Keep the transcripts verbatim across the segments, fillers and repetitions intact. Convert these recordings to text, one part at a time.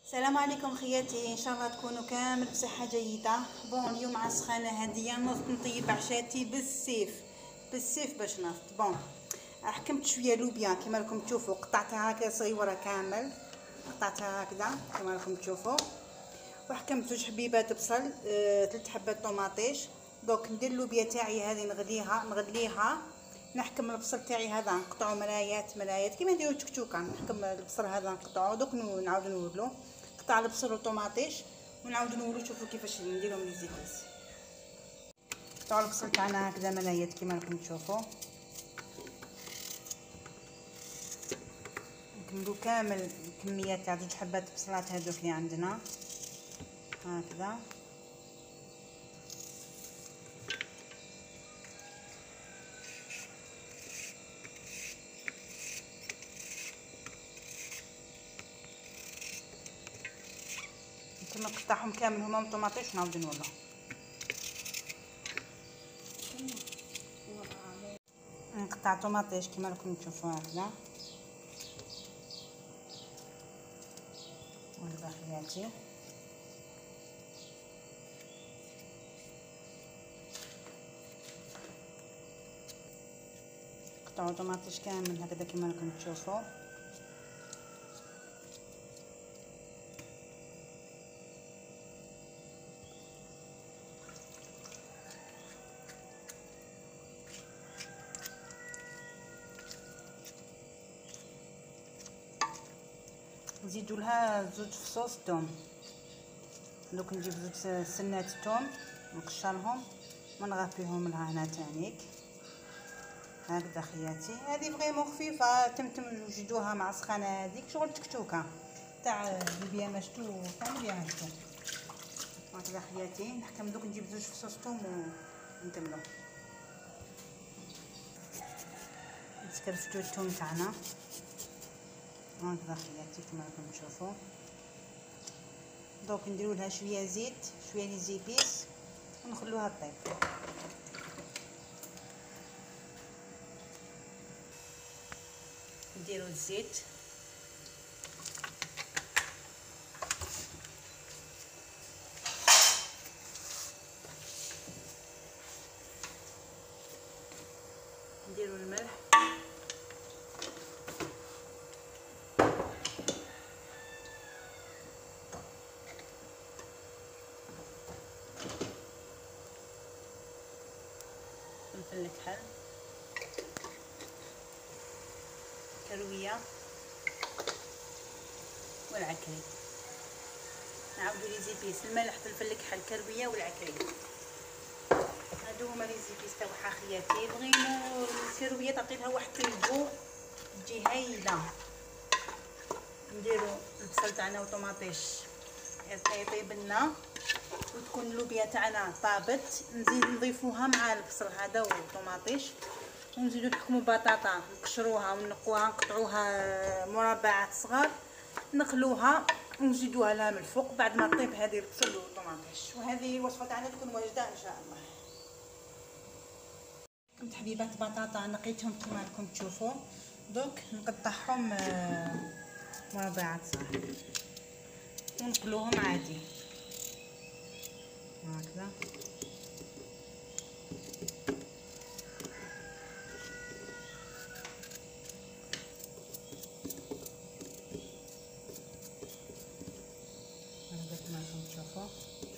السلام عليكم خياتي، ان شاء الله تكونوا كامل بصحه جيده. بون اليوم على السخانه هاديه نوض نطيب عشاتي بالسيف بالسيف باش نفط. بون حكمت شويه لوبيا كما راكم تشوفوا، قطعتها هكا صغيره كامل، قطعتها هكذا كما راكم تشوفوا، وحكمت زوج حبيبات بصل، آه، ثلاث حبات طوماطيش. دوك ندير اللوبيا تاعي هذه نغليها نغليها نحكم البصل تاعي هذا نقطعو ملايات ملايات كيما نديرو تكتوكه. نحكم البصل هذا نقطعو، دوك نعاود نولو قطع البصل والطوماطيش ونعاود نولو. شوفوا كيفاش نديرهم لي زيتوس. قطعوا البصل تاعنا هكذا ملايات كيما راكم تشوفوا، نكملو كامل الكميه تاع جوج حبات بصلات هذوك اللي عندنا هكذا. كما نقطعهم كامل هما الطوماطيش ونعاود نولو. نقطع طوماطيش كما راكم تشوفوا هكذا والباقياتي. قطعوا طوماطيش كامل هكذا كما راكم تشوفوا. نزيدوا لها زوج فصوص ثوم. دوك نجيب زوج سنات ثوم نقشرهم ونغطيهم لها هنا تانيك هكذا خياتي. هذه فريمون خفيفه، تمتم نوجدوها مع السخانه هذيك شغل تكتوكه تاع اللوبيا مشتو تاع اللوبيا مشتو هكذا خياتي. نحكم دوك نجيب زوج فصوص ثوم ونكملو. نسكرفتو الثوم تاعنا هكذا خياتي كما راكم تشوفوا. دوك نديرو لها شويه زيت شويه لي زيبيس ونخلوها طيب. نديرو الزيت نديرو الملح فلفل الكحل كرويه والعكري. نعاودو لي زيبيس الملح فلفل الكحل كرويه والعكري. هادو هما لي زيبيس تاع حاخياتي. بغينا الكرويه تعطي لها واحد الجو تجي هايله. نديرو البصل تاعنا وطوماطيش يطيب لنا وتكون اللوبيا تاعنا طابت. نزيد نضيفوها مع البصل هذا والطوماطيش ونزيدو نحكمو بطاطا نقشروها ونقوها نقطعوها مربعات صغار نخلوها ونزيدوها لها من الفوق بعد ما طيب هذه البصل والطوماطيش. وهذه الوصفه تاعنا تكون واجده ان شاء الله. كنت حبيبات بطاطا نقيتهم كما راكم تشوفوا، دوك نقطعهم مربعات صغار ونقلوهم عادي هكذا. هكذا كما راكم تشوفوا.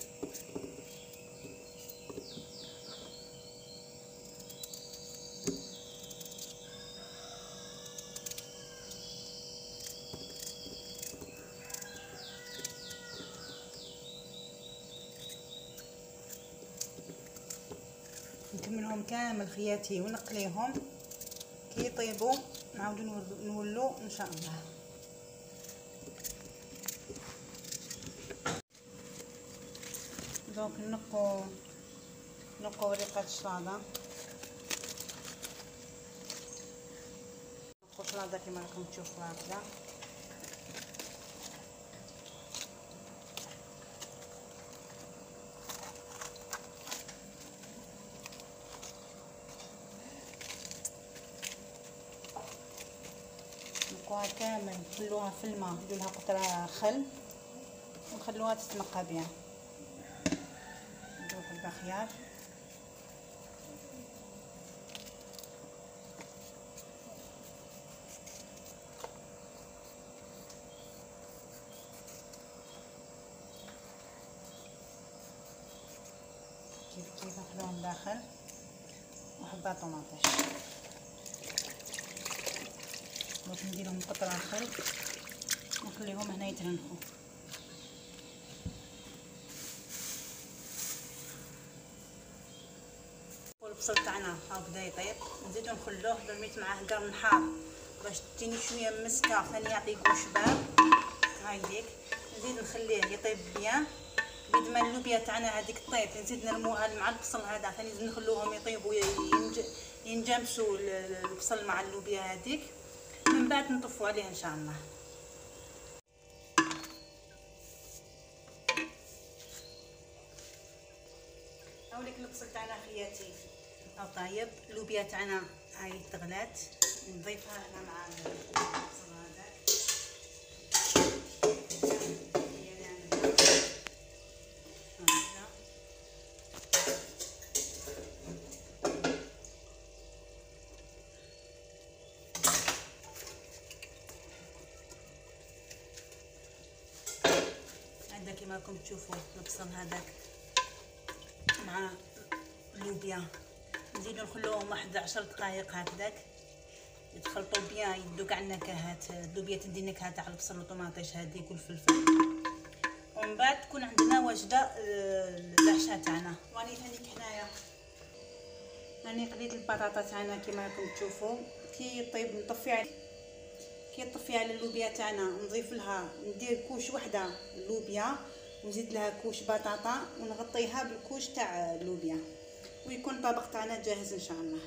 نكملهم كامل خياتي ونقليهم كي يطيبوا نعاودو نولو ان شاء الله. دوك نقو نقو ريقه الشلاضه نقو شلاضه كما راكم تشوفوا هكذا. نقوها كامل نخلوها في الماء ندير لها قطره خل تخلوها تتنقى بيان. نديرو حبه خيار، كيف كيف نخلوهم داخل، وحبه طوماطيش. دونك نديرهم قطره خل ونخليهم هنا يترنخوا. والبصل تاعنا ها بدا يطيب، نزيدو نخلوه درميت معاه قرن حار باش تجيني شويه مسكه ثاني يعطي كوش شباب. هايديك نزيد نخليه يطيب بيان. بيد ما اللوبيا تاعنا هذيك طيب نزيد نرموها مع البصل هذا ثاني نزيد نخلوهم يطيبوا ينج... ينجمسوا البصل مع اللوبيا هذيك. من بعد نطفوا عليه ان شاء الله. هاوليك البصل تاعنا خياتي ها طايب، اللوبيا تاعنا هاي تغلات، نضيفها هنا مع البصل هذاك. هذا كيما راكم تشوفوا البصل هذاك مع اللوبيا، نزيدو نخلوهم واحد عشر دقائق هكذاك يتخلطوا بيان، يدو كاع النكهات. اللوبيا تدي نكهه تاع البصل والطوماطيش هذيك والفلفل. ومن بعد تكون عندنا وجده العشاء تاعنا. راني ثانيك هنايا راني قليت البطاطا تاعنا كيما راكم تشوفوا. كي طيب نطفي على كي طفي على اللوبيا تاعنا نضيف لها، ندير كوش وحده اللوبيا ونزيد لها كوش بطاطا ونغطيها بالكوش تاع اللوبيا، ويكون الطبق تاعنا جاهز ان شاء الله.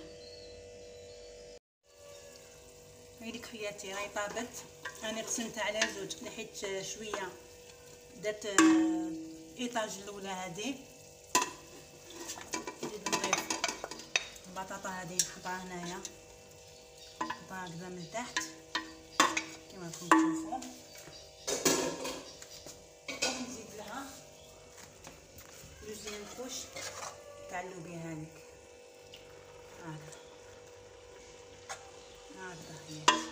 هايليك خياتي راهي طابت، راني قسمتها على زوج، نحيت شويه دات ايطاج الاولى هذه. نزيد نضيف البطاطا هذه نحطها هنايا، نحطها هكذا من تحت كما راكم تشوفوا. ونزيد لها جوج كوش تاع اللوبيا هذيك هكذا هكذا هي.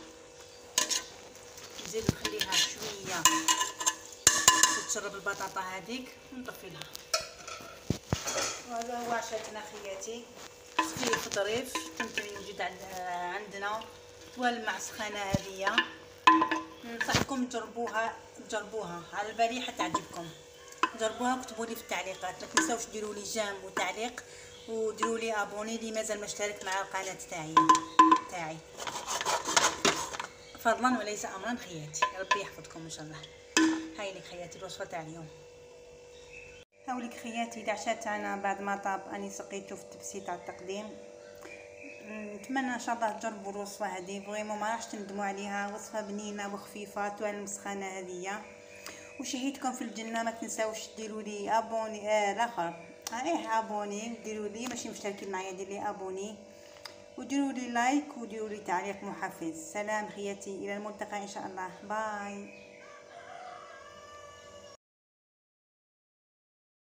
نزيد نخليها شويه تشرب البطاطا هذيك ونطفي لها. وهذا هو عشاتنا خياتي، صفيف ظريف يمكن يوجد عندنا والمع سخانه هذه. ننصحكم تجربوها تجربوها على بالي حتى تعجبكم. جربوها وكتبوا لي في التعليقات. ما تنساوش ديروا لي جيم وتعليق، وديروا لي ابوني اللي مازال ما اشترك مع القناه تاعي تاعي فضلا وليس امرا خياتي. ربي يحفظكم ان شاء الله. هاي لك خياتي الوصفه تاع اليوم. هاوليك خياتي العشاء تاعنا بعد ما طاب اني سقيته في التبسيط تاع التقديم. نتمنى ان شاء الله تجربوا الوصفه هذه، فريمون ما راحش تندموا عليها. وصفه بنينه وخفيفه تعلم السخانه هذه. وشهيتكم في الجنه. ما تنساوش ديروا لي ابوني آه الاخر ايه ابوني، ديروا لي ماشي مشتركين معايا ديروا لي ابوني، وديروا لي لايك، وديروا لي تعليق محفز. سلام خياتي، الى الملتقى ان شاء الله. باي.